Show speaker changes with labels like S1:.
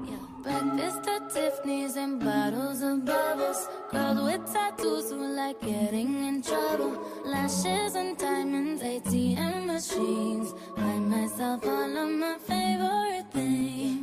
S1: Yeah. Breakfast at Tiffany's and bottles of bubbles. Girls with tattoos who like getting in trouble. Lashes and diamonds, ATM machines. Buy myself all of my favorite things.